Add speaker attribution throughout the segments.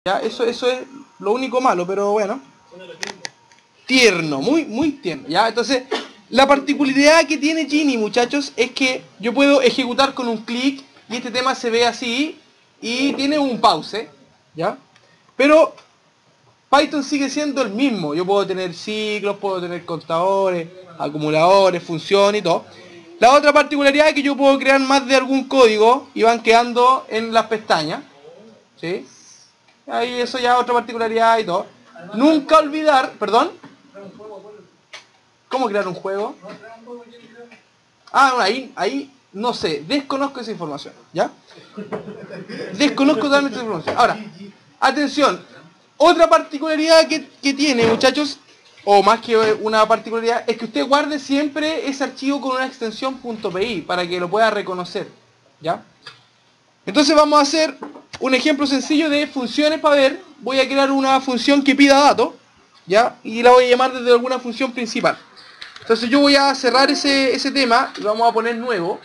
Speaker 1: ¿Ya? Eso es lo único malo, pero bueno. Tierno, muy tierno. ¿Ya? Entonces, la particularidad que tiene Genie, muchachos, es que yo puedo ejecutar con un clic y este tema se ve así y tiene un pause, ¿ya? Pero Python sigue siendo el mismo. Yo puedo tener ciclos, puedo tener contadores, acumuladores, funciones y todo. La otra particularidad es que yo puedo crear más de algún código y van quedando en las pestañas, ¿sí? Ahí eso ya es otra particularidad y todo. Nunca olvidar, perdón. ¿Cómo crear un juego? Ah, bueno, ahí no sé, desconozco esa información, ¿ya? Desconozco totalmente esa información. Ahora, atención, otra particularidad que tiene, muchachos, o más que una particularidad, es que usted guarde siempre ese archivo con una extensión .pi para que lo pueda reconocer, ¿ya? Entonces vamos a hacer un ejemplo sencillo de funciones para ver. Voy a crear una función que pida datos, ¿ya? Y la voy a llamar desde alguna función principal. Entonces yo voy a cerrar ese tema y vamos a poner nuevo.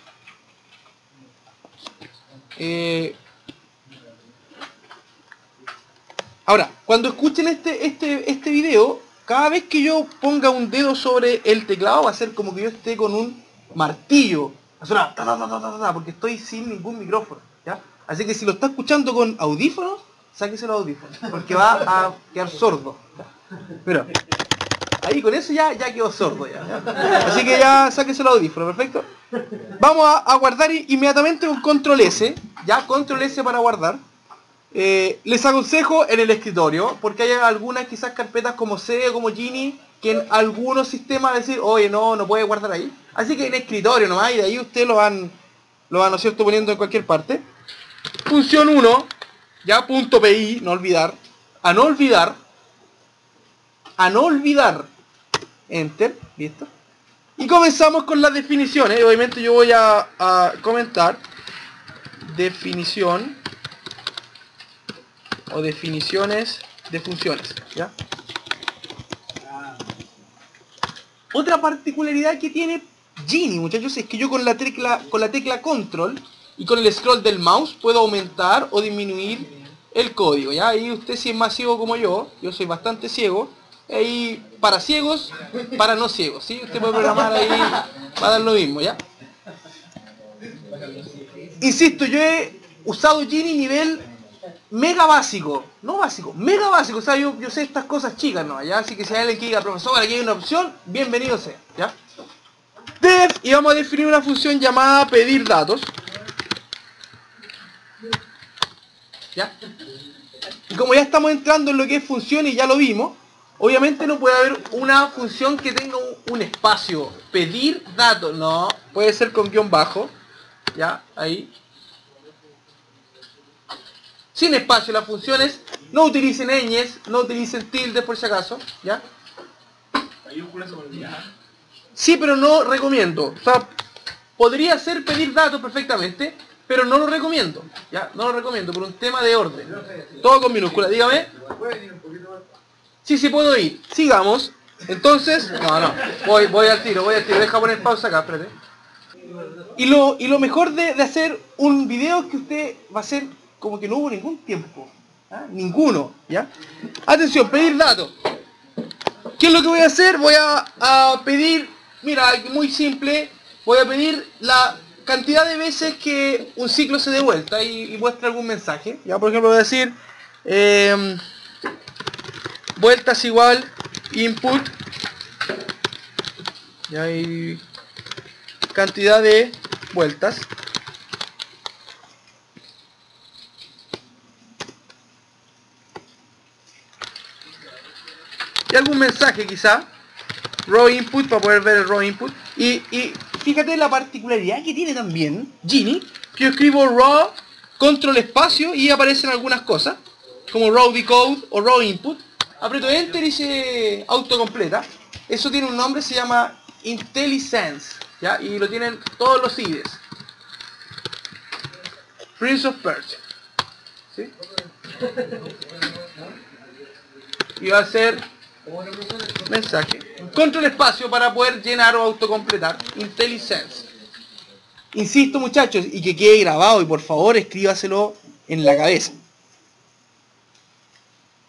Speaker 1: Ahora, cuando escuchen este video, cada vez que yo ponga un dedo sobre el teclado va a ser como que yo esté con un martillo. Va a sonar ta, ta, ta, ta, ta, ta, porque estoy sin ningún micrófono, ¿ya? Así que si lo está escuchando con audífonos, sáquese los audífonos, porque va a quedar sordo, ¿ya? Pero ahí con eso ya quedó sordo ya. Así que ya sáquese los audífonos, perfecto. Vamos a guardar inmediatamente un control S, ya, control S para guardar. Les aconsejo en el escritorio, porque hay algunas quizás carpetas como C o como Genie, que en algunos sistemas decir, oye, no puede guardar ahí. Así que en escritorio nomás, y de ahí usted lo van, ¿no es cierto?, poniendo en cualquier parte. Función 1, ya, .pi, no olvidar. A no olvidar. Enter, listo. Y comenzamos con las definiciones. Obviamente yo voy a comentar definición o definiciones de funciones, ¿ya? Otra particularidad que tiene Genie, muchachos, es que yo con la tecla control y con el scroll del mouse puedo aumentar o disminuir el código, ¿ya? Ahí usted, si es más ciego como yo soy bastante ciego, ahí para ciegos, para no ciegos, ¿sí? Usted puede programar ahí, va a dar lo mismo, ¿ya? Insisto, yo he usado Genie nivel mega básico, no básico, mega básico, o sea, yo sé estas cosas chicas, ¿no? ¿Ya? Así que si hay alguien que diga, profesor, aquí hay una opción, bienvenido sea, ¿ya? Def, y vamos a definir una función llamada pedir datos, ¿ya? Y como ya estamos entrando en lo que es función y ya lo vimos, obviamente no puede haber una función que tenga un espacio, pedir datos, no, puede ser con guión bajo, ¿ya? Ahí. Sin espacio las funciones, no utilicen ñes, no utilicen tildes por si acaso, ¿ya? Sí, pero no recomiendo. O sea, podría ser pedir datos perfectamente, pero no lo recomiendo, ¿ya? No lo recomiendo por un tema de orden. Todo con minúscula, dígame. Sí, puedo ir. Sigamos. Entonces, no, voy al tiro, deja poner pausa acá, espérate. Y lo mejor de hacer un video es que usted va a hacer como que no hubo ningún tiempo. ¿Ah? Ninguno, ¿ya? Atención, pedir datos. ¿Qué es lo que voy a hacer? Voy a pedir, mira, muy simple, voy a pedir la cantidad de veces que un ciclo se dé vuelta y muestra algún mensaje. Ya, por ejemplo, voy a decir vueltas igual input, ya, y cantidad de vueltas. Y algún mensaje quizá, raw input, para poder ver el raw input. Y fíjate la particularidad que tiene también Genie, que yo escribo raw, control espacio y aparecen algunas cosas, como raw decode o raw input. Aprieto enter y se autocompleta. Eso tiene un nombre, se llama IntelliSense, ¿ya? Y lo tienen todos los IDEs. Prince of Persia, ¿sí? Y va a ser mensaje. Control espacio para poder llenar o autocompletar. IntelliSense. Insisto, muchachos, y que quede grabado, y por favor escríbaselo en la cabeza.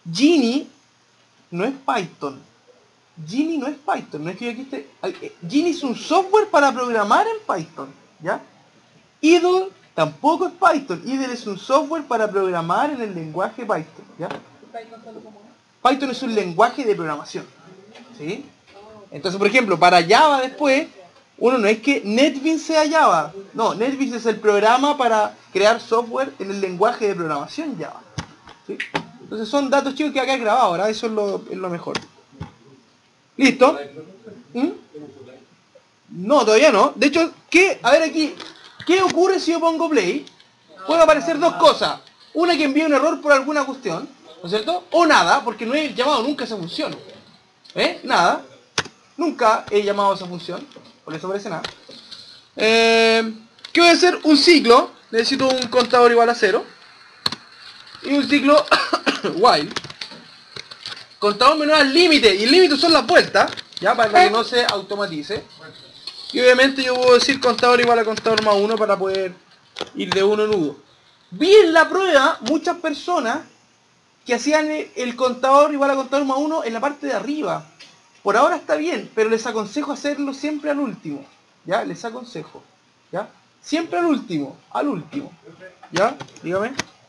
Speaker 1: Genie no es Python. Genie no es Python. No es que yo aquí esté... Genie es un software para programar en Python. ¿Ya? Idle tampoco es Python. Idle es un software para programar en el lenguaje Python. ¿Ya? Python es un lenguaje de programación. ¿Sí? Entonces, por ejemplo, para Java después, uno no es que NetBeans sea Java. No, NetBeans es el programa para crear software en el lenguaje de programación Java. ¿Sí? Entonces son datos chicos que acá he grabado, ahora eso es lo mejor. ¿Listo? ¿Mm? No, todavía no. De hecho, a ver aquí, ¿qué ocurre si yo pongo play? Pueden aparecer dos cosas. Una que envía un error por alguna cuestión, ¿no es cierto? O nada, porque no he llamado nunca a esa función. Nada. Nunca he llamado a esa función, por eso aparece nada. ¿Qué voy a hacer? Un ciclo. Necesito un contador igual a 0. Y un ciclo while. Contador menor al límite. Y el límite son las vueltas, ya, para que no se automatice. Y obviamente yo puedo decir contador igual a contador más 1 para poder ir de uno en uno. Vi en la prueba muchas personas que hacían el contador igual a contador más 1 en la parte de arriba. Por ahora está bien, pero les aconsejo hacerlo siempre al último. ¿Ya? Les aconsejo. ¿Ya? Siempre al último. Al último. ¿Ya? Dígame.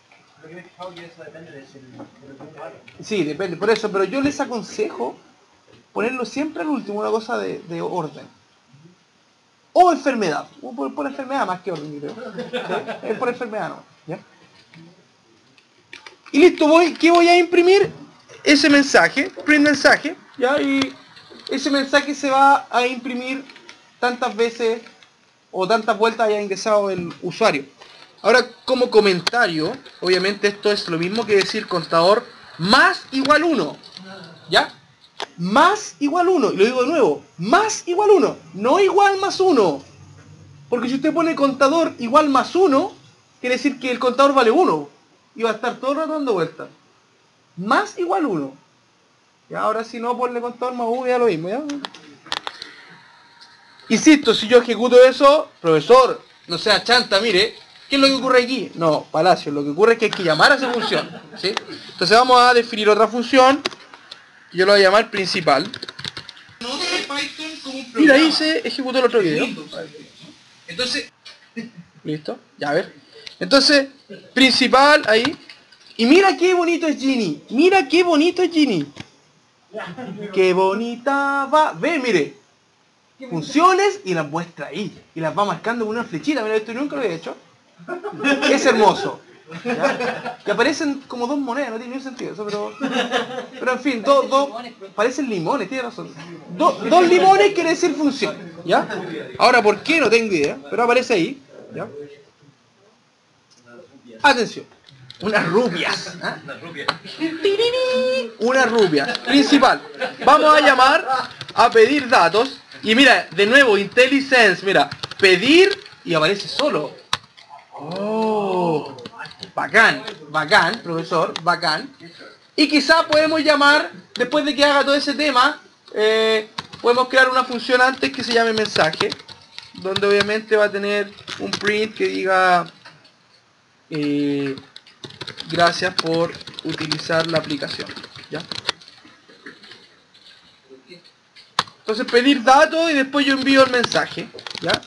Speaker 1: Sí, depende. Por eso, pero yo les aconsejo ponerlo siempre al último. Una cosa de orden. O enfermedad. Por enfermedad más que orden, creo. ¿Sí? Es por enfermedad, no. ¿Ya? Y listo, ¿qué voy a imprimir? Ese mensaje. Print mensaje. ¿Ya? Y ese mensaje se va a imprimir tantas veces o tantas vueltas haya ingresado el usuario. Ahora, como comentario, obviamente esto es lo mismo que decir contador más igual 1. ¿Ya? Más igual 1. Y lo digo de nuevo. Más igual 1. No igual más 1. Porque si usted pone contador igual más 1, quiere decir que el contador vale 1. Y va a estar todo el rato dando vueltas. Más igual 1. Y ahora si no ponle contador más 1 ya lo mismo, ¿ya? Insisto, si yo ejecuto eso, profesor, no sea chanta, mire, ¿qué es lo que ocurre aquí? No, Palacio, lo que ocurre es que hay que llamar a esa función, ¿sí? Entonces vamos a definir otra función, que yo lo voy a llamar principal. Mira, ahí se ejecutó el otro video. Entonces, listo, ya a ver. Entonces, principal, ahí. Y mira qué bonito es Genie. Mira qué bonito es Genie. Qué bonita va. Ve, mire. Funciones y las muestra ahí. Y las va marcando con una flechita. Mira, esto nunca lo he hecho. Es hermoso. ¿Ya? Y aparecen como dos monedas, no tiene ningún sentido eso, pero en fin, parecen limones, tiene razón. Dos limones quiere decir función. ¿Ya? Ahora, ¿por qué? No tengo idea, pero aparece ahí. ¿Ya? Atención. Unas rupias. ¿Eh? Una rupia. Principal. Vamos a llamar a pedir datos. Y mira, de nuevo, IntelliSense. Mira, pedir y aparece solo. Oh, bacán, bacán, profesor, bacán. Y quizá podemos llamar, después de que haga todo ese tema, podemos crear una función antes que se llame mensaje. Donde obviamente va a tener un print que diga... gracias por utilizar la aplicación. ¿Ya? Entonces pedir datos y después yo envío el mensaje. ¿Ya?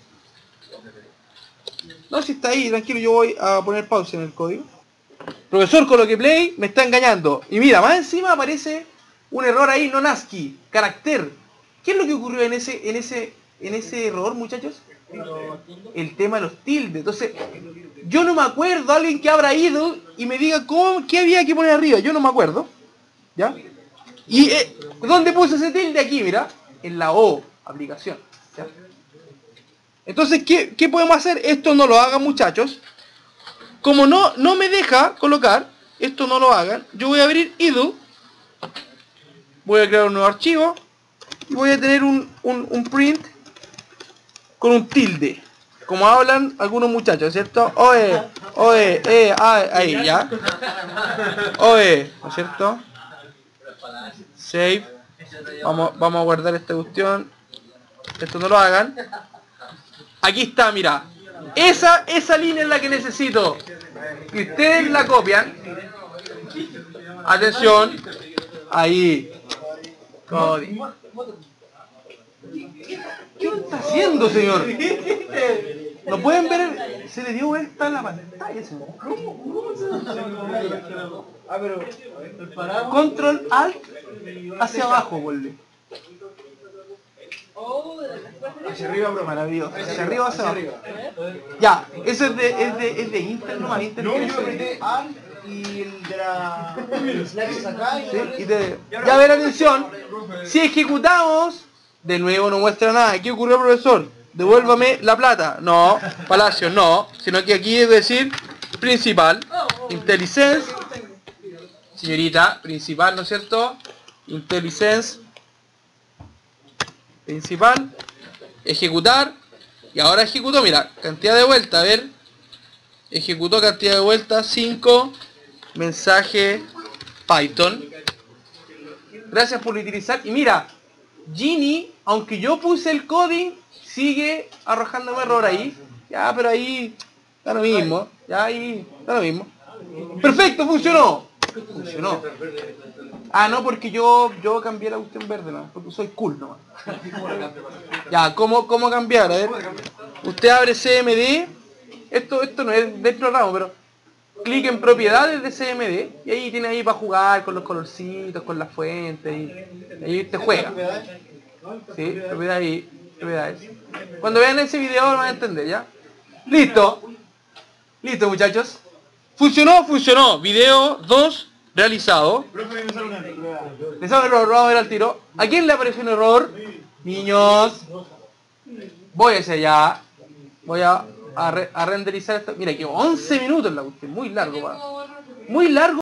Speaker 1: No, si está ahí, tranquilo, yo voy a poner pausa en el código. Profesor, coloque play, me está engañando. Y mira, más encima aparece un error ahí, non ASCII, carácter. ¿Qué es lo que ocurrió en ese error, muchachos? El tema de los tildes. Entonces, yo no me acuerdo, alguien que habrá ido y me diga qué había que poner arriba. Yo no me acuerdo. ¿Ya? Y ¿dónde puse ese tilde? Aquí, mira. En la O, aplicación. ¿Ya? Entonces, ¿qué podemos hacer? Esto no lo hagan, muchachos. Como no me deja colocar, esto no lo hagan, yo voy a abrir idle. Voy a crear un nuevo archivo. Y voy a tener un print con un tilde. Como hablan algunos muchachos, ¿cierto? Oe, ahí, ¿ya? Oe, ¿no es cierto? Save. Vamos a guardar esta cuestión. Esto no lo hagan. Aquí está, mira. Esa línea es la que necesito. Y ustedes la copian. Atención. Ahí. Cody. ¿Qué está haciendo, señor? ¿No pueden ver? Se le dio vuelta la pantalla, señor. ¿Cómo se Control Alt hacia abajo, vuelve. Hacia arriba, bro. Maravilloso. Hacia arriba, hacia abajo. Ya, eso es de Intel nomás. Intel no, yo apreté Alt y el de la Slash acá y ya ver, atención. Si ejecutamos, de nuevo no muestra nada. ¿Qué ocurrió, profesor? Devuélvame la plata. No, Palacio, no. Sino que aquí es decir principal. IntelliSense. Señorita, principal, ¿no es cierto? IntelliSense. Principal. Ejecutar. Y ahora ejecutó, mira, cantidad de vueltas, a ver. Ejecutó cantidad de vueltas, 5. Mensaje Python. Gracias por utilizar. Y mira, Gini, aunque yo puse el coding, sigue arrojándome error ahí. Ya, pero ahí está lo mismo. Ya ahí está lo mismo. Perfecto, funcionó. Funcionó. Ah, no, porque yo cambié la cuestión verde, ¿no? Porque soy cool nomás. Ya, ¿cómo cambiar? A ver. Usted abre CMD. Esto no es del programa, pero clic en propiedades de CMD y ahí tiene ahí para jugar con los colorcitos, con las fuentes y ahí te juega. Sí, propiedades. Cuando vean ese video lo van a entender, ¿ya? Listo. Listo, muchachos. Funcionó. Video 2 realizado. Le sale un error, vamos a ver al tiro. ¿A quién le apareció un error? Niños. Voy hacia allá. Voy a renderizar esto. Mira, que 11 minutos la cuestión. Muy largo, muy largo.